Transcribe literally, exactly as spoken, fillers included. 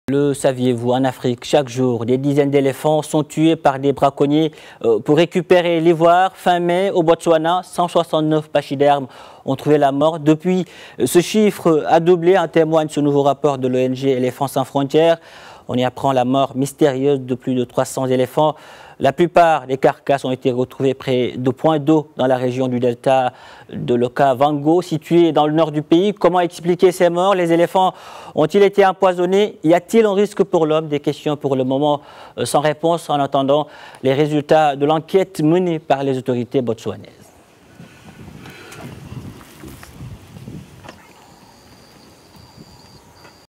Le saviez-vous, en Afrique, chaque jour, des dizaines d'éléphants sont tués par des braconniers euh, pour récupérer l'ivoire. Fin mai, au Botswana, cent soixante-neuf pachydermes ont trouvé la mort. Depuis, ce chiffre a doublé, en témoigne ce nouveau rapport de l'O N G Éléphants sans frontières. On y apprend la mort mystérieuse de plus de trois cents éléphants. La plupart des carcasses ont été retrouvées près de points d'eau dans la région du delta de l'Okavango, située dans le nord du pays. Comment expliquer ces morts? Les éléphants ont-ils été empoisonnés? Y a-t-il un risque pour l'homme? Des questions pour le moment sans réponse, en attendant les résultats de l'enquête menée par les autorités botswanaises.